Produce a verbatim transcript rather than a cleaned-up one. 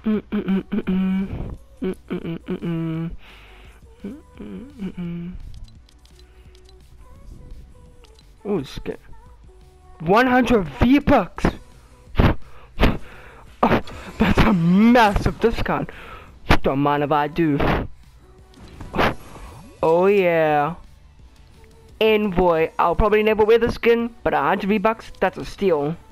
Mm, mm, mm, mm, mm. Mm, mm, mm, mm, mm. Mm, mm, mm, mm. Oh, skip. one hundred V-Bucks! Oh, that's a massive discount. Don't mind if I do. Oh yeah. Envoy. I'll probably never wear the skin, but one hundred V-Bucks, that's a steal.